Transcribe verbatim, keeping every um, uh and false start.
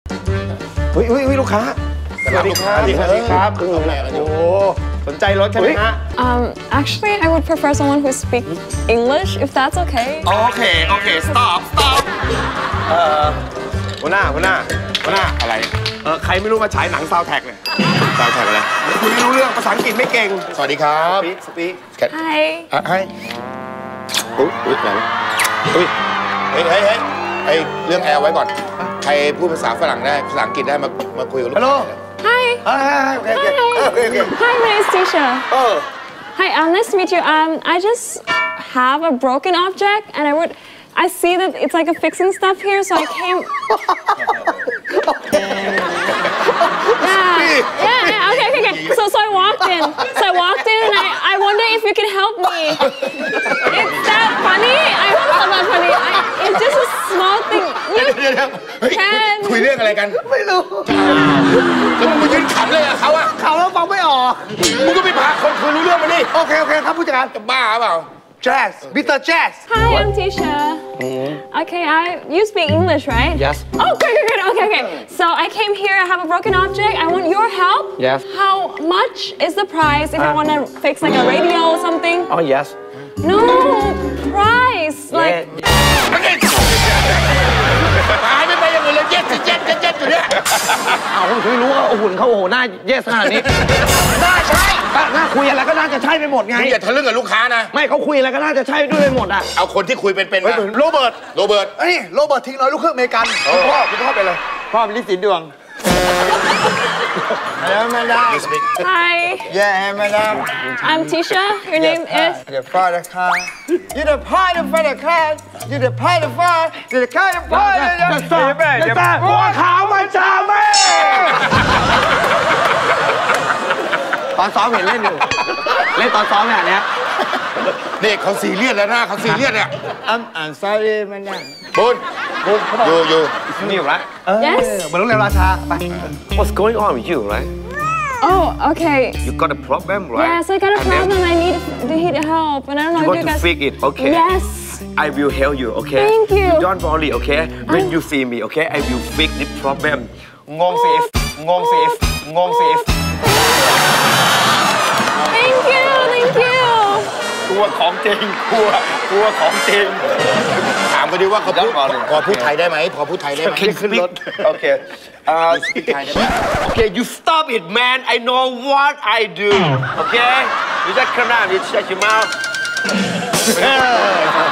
เฮ้ยเฮ้ยลูกค้าสวัสดีครับสวัสดีครับโอ้โหสนใจรถใช่ไหมฮะ Um actually I would prefer someone who speaks English if that's okay โอเคโอเค stop stop เอ่อหัวหน้าหัวหน้าหัวหน้าอะไรเออใครไม่รู้มาฉายหนังซาวแท็กเนี่ยซาวแท็กอะไรคุยไม่รู้เรื่องภาษาอังกฤษไม่เก่งสวัสดีครับสปีกสปีก Hi ให้อุ้ยอุ้ยไหนอุ้ยเฮ้ยเฮ้ยเฮ้ยไอเรื่องแอร์ไว้ก่อนใครพูดภาษาฝรั่งได้ภาษาอังกฤษได้มามาคุยกับลูกค้า Hi Hi okay okay okay okay Hi my name is Tisha Oh Hi um nice to meet you um I just have a broken object and I would I see that it's like a fixing stuff here so I came Yeah yeah yeah okay okay okay so so I walked in so I walked in and I I wonder if you can help me It's that funny I hope it's not that funny I, it's just a small thing you can คุยเรื่องอะไรกันไม่รู้แล้วมึงมายืนขำเลยอะเขาอะเขาแล้วฟังไม่ออกมึงก็ไปพาคนคุยรู้เรื่องมาดิโอเคโอเคครับผู้จัดการจะบ้าเปล่า Jazz Mister Jazz Hi I'm Tisha Okay I you speak English right Yes Oh good good good okay okay So I came here I have a broken object I want your help Yes How much is the price if I want to fix like a radio or something Oh yes No price like หายไม่ไปอย่างอื่นเลยเย็ดเย็ดเย็ดเย็ดอยู่เนี่ยเอาผมไม่รู้ว่าหุ่นเขาโอ้โหหน้าเย็ดขนาดนี้น่าใช่น่าคุยอะไรก็น่าจะใช่ไปหมดไงอย่าทะลึ่งกับลูกค้านะไม่เขาคุยอะไรก็น่าจะใช่ด้วยไปหมดอ่ะเอาคนที่คุยเป็นๆนะโรเบิร์ตโรเบิร์ตเอ้ยโรเบิร์ตทิ้งน้อยลูกครึ่งอเมริกันคุณพ่อคุณพ่อเป็นอะไรพ่อเป็นลิสินดวงHello, madam. Hi. Yeah, madam. I'm Tisha. Your name is? The father car. You the father for the car. You the father for the car. The father. The father. The father. หัวขาวมันจะไม่ตอนซ้อมเห็นเล่นอยู่เล่นตอนซ้อมแบบนี้นี่เขาซีเรียสแล้วนะเขาซีเรียสเนี่ย I'm I'm sorry มันนะบุญบุญอยู่อยู่นี่อยู่ไร Yes เหมือนโรงแรมราชาไป What's going on with you, right? Oh okay You got a problem, right? Yes I got a problem I need need help and I don't know You if want you to guys fix it, okay? Yes I will help you, okay? Thank you. You don't worry, okay? When you see me, okay? I will fix the problem. งงสิงงสิงงสิ Thank you Thank you กลัวของจริงกลัวกลัวของจริงถามกันดีว่าเขาพูดพอพูดไทยได้ไหมพอพูดไทยได้ไหมขึ้นรถ Okay. Uh, okay, you stop it, man. I know what I do. Okay? You just come down, you shut your mouth.